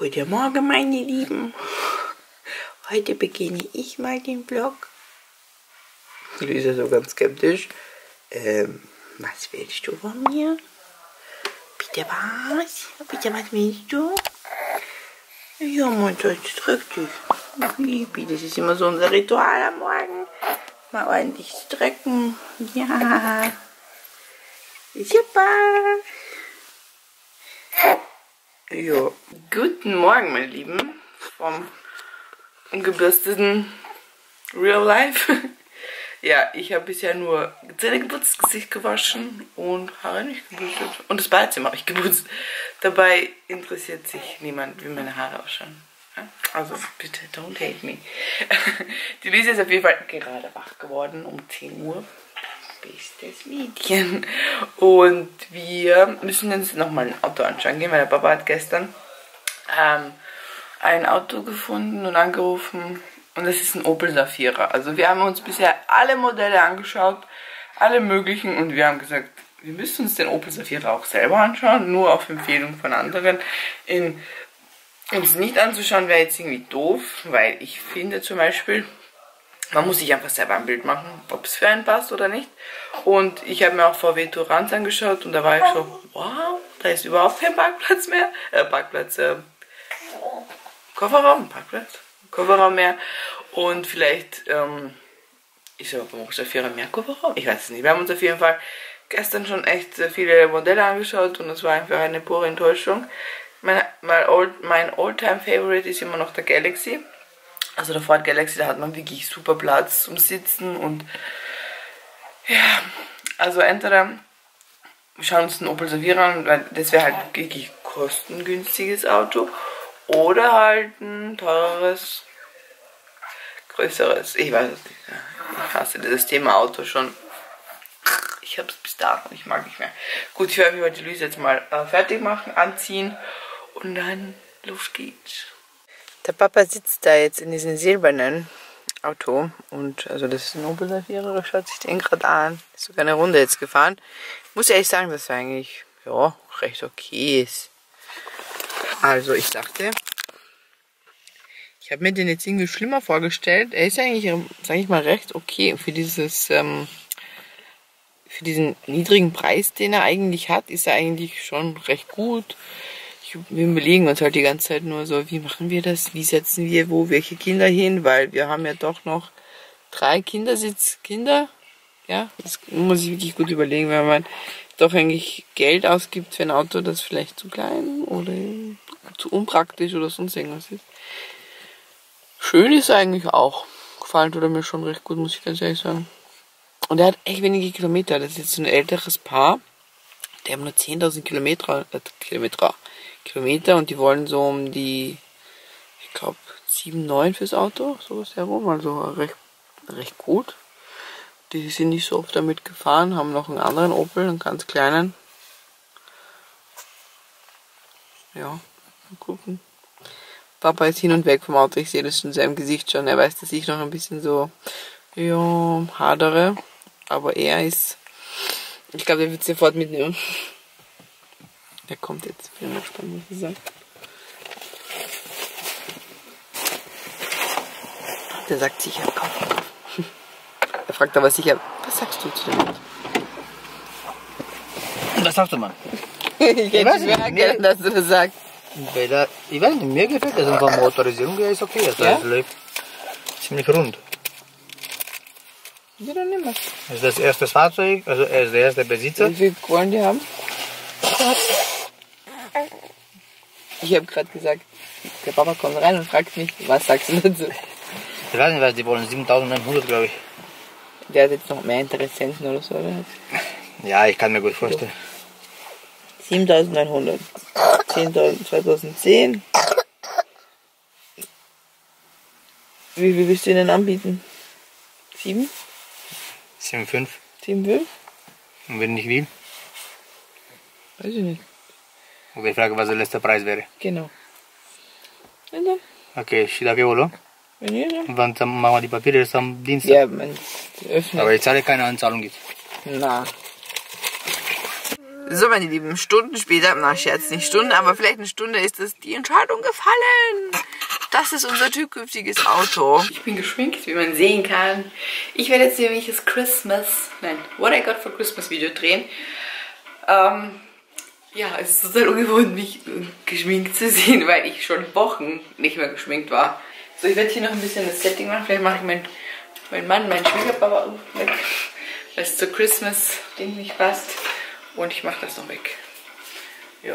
Guten Morgen, meine Lieben. Heute beginne ich mal den Vlog. Luisa so ganz skeptisch. Was willst du von mir? Bitte was? Bitte was willst du? Ja, mein Schatz, streck dich. Liebe, das ist immer so unser Ritual am Morgen. Mal ordentlich strecken. Ja. Super. Ja. Guten Morgen, meine Lieben. Vom ungebürsteten Real Life. Ja, ich habe bisher nur Zähne geputzt, Gesicht gewaschen und Haare nicht gebürstet. Und das Badezimmer habe ich geputzt. Dabei interessiert sich niemand, wie meine Haare ausschauen. Ja? Also bitte, don't hate me. Die Lisa ist auf jeden Fall gerade wach geworden um 10 Uhr. Bestes Mädchen. Und wir müssen uns nochmal ein Auto anschauen gehen, weil der Papa hat gestern ein Auto gefunden und angerufen. Und das ist ein Opel Zafira. Also wir haben uns bisher alle Modelle angeschaut, alle möglichen. Und wir haben gesagt, wir müssen uns den Opel Zafira auch selber anschauen, nur auf Empfehlung von anderen. Uns nicht anzuschauen wäre jetzt irgendwie doof, weil ich finde zum Beispiel, man muss sich einfach selber ein Bild machen, ob es für einen passt oder nicht. Und ich habe mir auch VW Touran angeschaut und da war ich so, wow, da ist überhaupt kein Parkplatz mehr. Kofferraum mehr. Und vielleicht ist aber beim Zafira mehr Kofferraum. Ich weiß es nicht. Wir haben uns auf jeden Fall gestern schon echt viele Modelle angeschaut und es war einfach eine pure Enttäuschung. Mein All-Time-Favorite ist immer noch der Galaxy. Also der Ford Galaxy, da hat man wirklich super Platz zum Sitzen und ja, also entweder wir schauen uns den Opel Zafira an, weil das wäre halt wirklich kostengünstiges Auto, oder halt ein teureres, größeres, ich weiß es nicht. Ich hasse dieses Thema Auto schon. Ich habe es bis dahin, ich mag nicht mehr. Gut, ich werde die Luisa jetzt mal fertig machen, anziehen und dann los geht's. Der Papa sitzt da jetzt in diesem silbernen Auto und also das ist ein Opel Zafira, schaut sich den gerade an. Ist sogar eine Runde jetzt gefahren. Ich muss ehrlich sagen, dass es eigentlich ja recht okay ist. Also ich dachte, ich habe mir den jetzt irgendwie schlimmer vorgestellt. Er ist eigentlich, sage ich mal, recht okay für dieses für diesen niedrigen Preis, den er eigentlich hat, ist er eigentlich schon recht gut. Wir überlegen uns halt die ganze Zeit nur so, wie machen wir das, wie setzen wir wo welche Kinder hin, weil wir haben ja doch noch 3 Kindersitzkinder. Ja, das muss ich wirklich gut überlegen, weil man doch eigentlich Geld ausgibt für ein Auto, das vielleicht zu klein oder zu unpraktisch oder sonst irgendwas ist. Schön ist er eigentlich auch. Gefallen tut er mir schon recht gut, muss ich ganz ehrlich sagen. Und er hat echt wenige Kilometer. Das ist jetzt so ein älteres Paar. Die haben nur 10.000 Kilometer und die wollen so um die, ich glaube, 7, 9 fürs Auto, sowas herum, also recht gut. Die sind nicht so oft damit gefahren, haben noch einen anderen Opel, einen ganz kleinen. Ja, mal gucken. Papa ist hin und weg vom Auto, ich sehe das schon in seinem Gesicht schon. Er weiß, dass ich noch ein bisschen so, ja, hadere, aber er ist, ich glaube, der wird sofort mitnehmen. Der kommt jetzt. Ich bin gespannt, was er sagt. Der sagt sicher, kauf. Er fragt aber sicher, was sagst du zu dem Hund? Was sagt der Mann? Ich hätte schwer erkennen, dass du das sagst. Weil er, ich weiß nicht, mir gefällt das. Und von Motorisierung her ist okay. Also ja? Es läuft ziemlich rund. Ja, dann nimm es. Das ist das erste Fahrzeug, also er ist der erste Besitzer. Wie viel wollen die haben? Ich habe gerade gesagt, der Papa kommt rein und fragt mich, was sagst du dazu? Ich weiß nicht, was die wollen, 7.900 glaube ich. Der hat jetzt noch mehr Interessenten oder so, oder? Ja, ich kann mir gut vorstellen. 7.900. 10.000 2010. Wie viel willst du ihnen anbieten? 7? 7,5. 7,5? Und wenn ich will? Weiß ich nicht. Und ich frage, was der letzte Preis wäre. Genau. Und dann? Okay, ich sage wohl. Wenn ihr dann? Und dann machen wir die Papiere erst am Dienstag. Ja, man öffnet. Aber ich zahle keine Anzahlung jetzt. Na. So, meine Lieben, Stunden später, na Scherz, nicht Stunden, aber vielleicht eine Stunde ist es die Entscheidung gefallen. Das ist unser zukünftiges Auto. Ich bin geschminkt, wie man sehen kann. Ich werde jetzt nämlich das What I Got for Christmas Video drehen. Ja, es ist total ungewohnt, mich geschminkt zu sehen, weil ich schon Wochen nicht mehr geschminkt war. So, ich werde hier noch ein bisschen das Setting machen. Vielleicht mache ich meinen Schwiegerpapa weg, weil es zur Christmas-Ding nicht passt. Und ich mache das noch weg. Ja.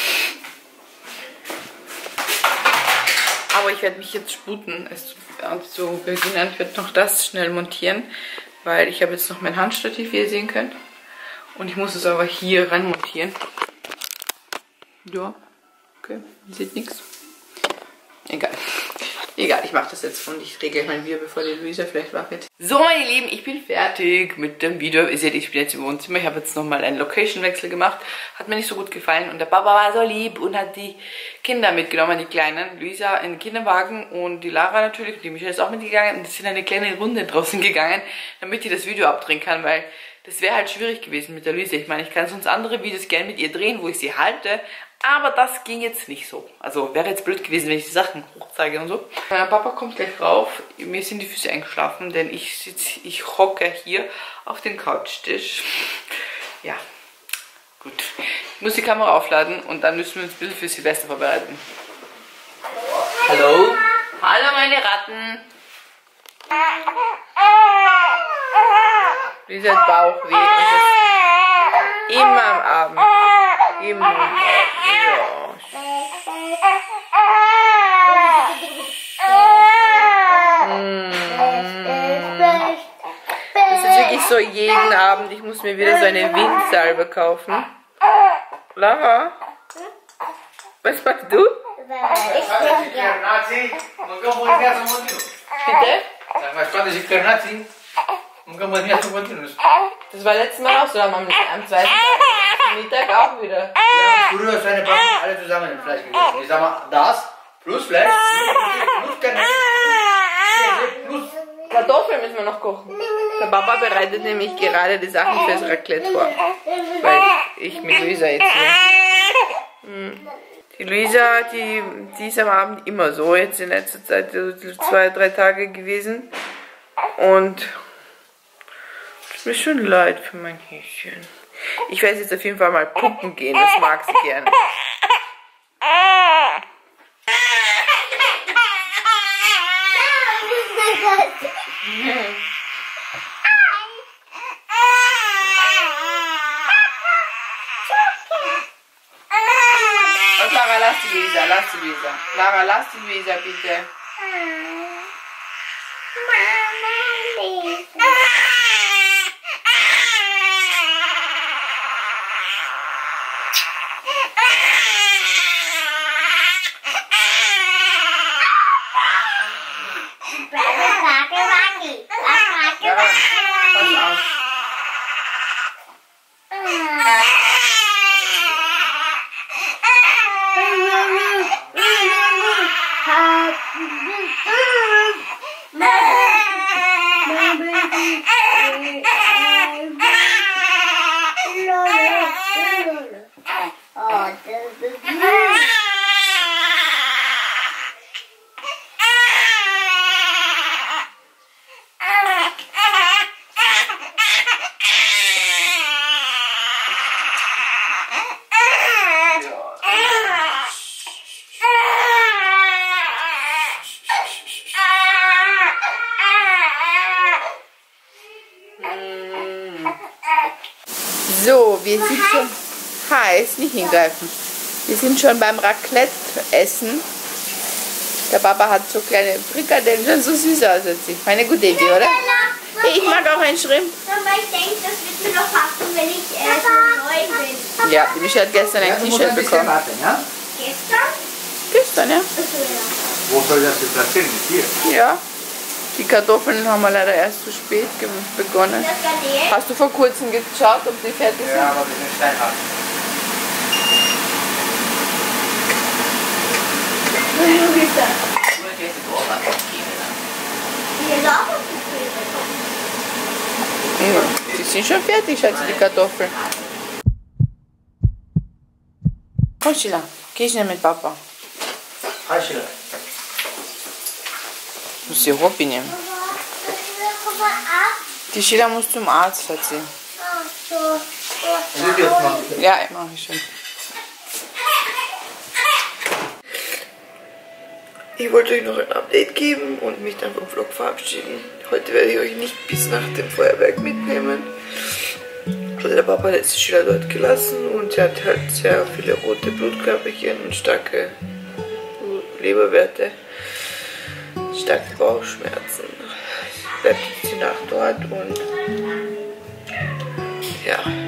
Aber ich werde mich jetzt sputen, es zu beginnen. Ich werde noch das schnell montieren, weil ich habe jetzt noch mein Handstativ, wie ihr sehen könnt. Und ich muss es aber hier ran montieren. Ja, okay, ihr seht nichts. Egal. Egal, ich mache das jetzt und ich drehe gleich mein Video, bevor die Luisa vielleicht wach wird. So, meine Lieben, ich bin fertig mit dem Video. Ihr seht, ich bin jetzt im Wohnzimmer. Ich habe jetzt nochmal einen Location-Wechsel gemacht. Hat mir nicht so gut gefallen. Und der Papa war so lieb und hat die Kinder mitgenommen, die Kleinen. Luisa in den Kinderwagen und die Lara natürlich. Die Michael ist auch mitgegangen. Und die sind eine kleine Runde draußen gegangen, damit ich das Video abdrehen kann, weil das wäre halt schwierig gewesen mit der Luisa. Ich meine, ich kann sonst andere Videos gerne mit ihr drehen, wo ich sie halte. Aber das ging jetzt nicht so. Also wäre jetzt blöd gewesen, wenn ich die Sachen hochzeige und so. Mein Papa kommt gleich rauf. Mir sind die Füße eingeschlafen, denn ich hocke hier auf den Couchtisch. Ja, gut. Ich muss die Kamera aufladen und dann müssen wir uns ein bisschen für Silvester vorbereiten. Hallo? Hallo meine Ratten. Luisa hat Bauchweh. Und das immer am Abend. Immer am Abend. Das ist wirklich so jeden Abend. Ich muss mir wieder so eine Windsalbe kaufen. Lara? Was machst du? Bitte? Das war letztes Mal auch so, am zweiten Mittag auch wieder. Ja, früher ist eine Packung alle zusammen im Fleisch gegessen. Ich sag mal, das plus Fleisch plus Kartoffeln müssen wir noch kochen. Der Papa bereitet nämlich gerade die Sachen fürs Raclette vor. Weil ich mit Luisa jetzt hier. Die Luisa, die ist am Abend immer so, jetzt in letzter Zeit 2-3 Tage gewesen. Und es tut mir schon leid für mein Häschen. Ich werde jetzt auf jeden Fall mal puppen gehen, das mag sie gerne. Und Lara, lass die Luisa, lass die Luisa. Lara, lass die Luisa bitte. So, wir sind schon heiß, nicht hingreifen. Wir sind schon beim Raclette-Essen. Der Papa hat so kleine Frikadellen, schon so süß aus als ich. Eine gute Idee, oder? Hey, ich mag auch einen Shrimp. Aber ich denke, das wird mir noch passen, wenn ich so neu bin. Ja, die Michi hat gestern ein T-Shirt bekommen. Warten, ja? Gestern? Gestern, ja. Wo soll das jetzt platzieren? Hier? Ja. Die Kartoffeln haben wir leider erst zu spät begonnen. Das Garnelen? Hast du vor kurzem geschaut, ob die fertig sind? Ja, aber wir sind steinhart. Ja, die sind schon fertig, Schatz, die Kartoffeln. Komm, Sheila, geh schnell mit Papa. Hi, Sheila. Muss die Hobby nehmen. Die Sheila muss zum Arzt, hat sie. Videos machen. Ja, mach ich schon. Ich wollte euch noch ein Update geben und mich dann vom Vlog verabschieden. Heute werde ich euch nicht bis nach dem Feuerwerk mitnehmen. Also der Papa hat jetzt die Sheila dort gelassen und sie hat halt sehr viele rote Blutkörperchen und starke Leberwerte, starke Bauchschmerzen. Ich bleibe jetzt die Nacht dort und ja.